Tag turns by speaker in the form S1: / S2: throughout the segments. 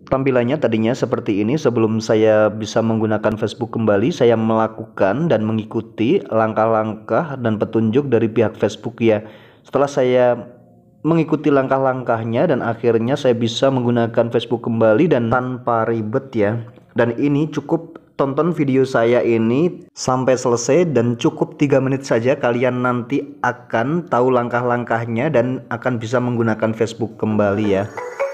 S1: Tampilannya tadinya seperti ini. Sebelum saya bisa menggunakan Facebook kembali, saya melakukan dan mengikuti langkah-langkah dan petunjuk dari pihak Facebook ya. Setelah saya mengikuti langkah-langkahnya dan akhirnya saya bisa menggunakan Facebook kembali dan tanpa ribet ya. Dan ini cukup tonton video saya ini sampai selesai dan cukup 3 menit saja kalian nanti akan tahu langkah-langkahnya dan akan bisa menggunakan Facebook kembali ya.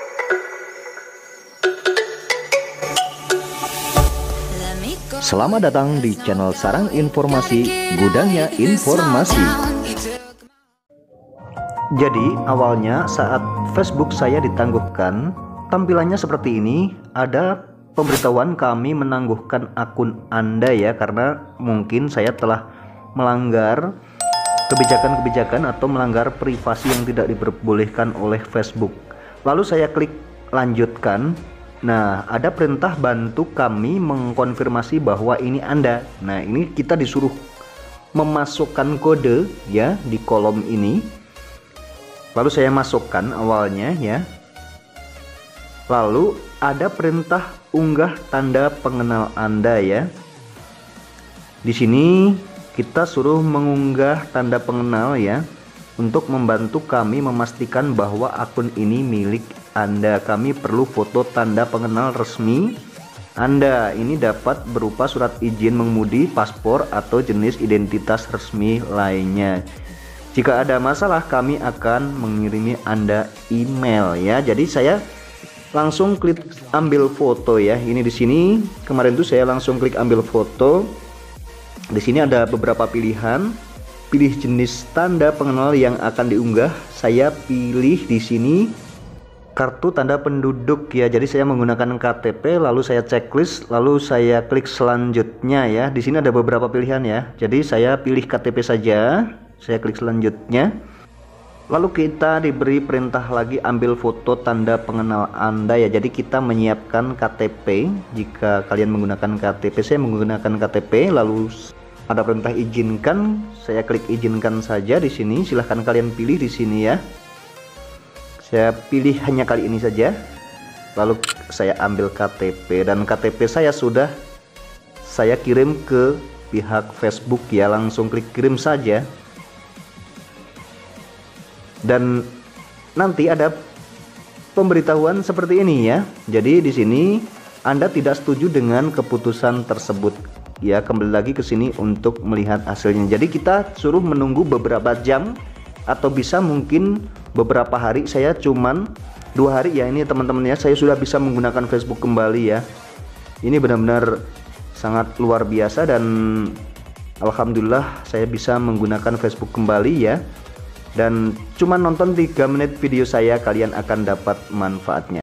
S1: Selamat datang di channel Sarang Informasi, gudangnya informasi. Jadi awalnya saat Facebook saya ditangguhkan, tampilannya seperti ini. Ada pemberitahuan kami menangguhkan akun Anda ya, karena mungkin saya telah melanggar kebijakan-kebijakan atau melanggar privasi yang tidak diperbolehkan oleh Facebook. Lalu saya klik lanjutkan. Nah, ada perintah bantu kami mengkonfirmasi bahwa ini Anda. Nah, ini kita disuruh memasukkan kode ya di kolom ini. Lalu saya masukkan awalnya ya. Lalu ada perintah unggah tanda pengenal Anda ya. Di sini kita suruh mengunggah tanda pengenal ya, untuk membantu kami memastikan bahwa akun ini milik Anda. Kami perlu foto tanda pengenal resmi Anda. Ini dapat berupa surat izin mengemudi, paspor, atau jenis identitas resmi lainnya. Jika ada masalah, kami akan mengirimi Anda email ya. Jadi saya langsung klik ambil foto ya. Ini di sini kemarin tuh saya langsung klik ambil foto. Di sini ada beberapa pilihan. Pilih jenis tanda pengenal yang akan diunggah. Saya pilih di sini kartu tanda penduduk ya. Jadi saya menggunakan KTP, lalu saya checklist, lalu saya klik selanjutnya ya. Di sini ada beberapa pilihan ya. Jadi saya pilih KTP saja. Saya klik selanjutnya. Lalu kita diberi perintah lagi ambil foto tanda pengenal Anda ya. Jadi kita menyiapkan KTP. Jika kalian menggunakan KTP, saya menggunakan KTP. Lalu ada perintah izinkan, saya klik izinkan saja di sini. Silahkan kalian pilih di sini ya. Saya pilih hanya kali ini saja. Lalu saya ambil KTP dan KTP saya sudah saya kirim ke pihak Facebook ya. Langsung klik kirim saja. Dan nanti ada pemberitahuan seperti ini ya. Jadi di sini Anda tidak setuju dengan keputusan tersebut. Ya, kembali lagi ke sini untuk melihat hasilnya. Jadi kita suruh menunggu beberapa jam atau bisa mungkin beberapa hari. Saya cuman 2 hari ya ini teman-teman ya. Saya sudah bisa menggunakan Facebook kembali ya. Ini benar-benar sangat luar biasa dan alhamdulillah saya bisa menggunakan Facebook kembali ya. Dan cuma nonton 3 menit video saya, kalian akan dapat manfaatnya.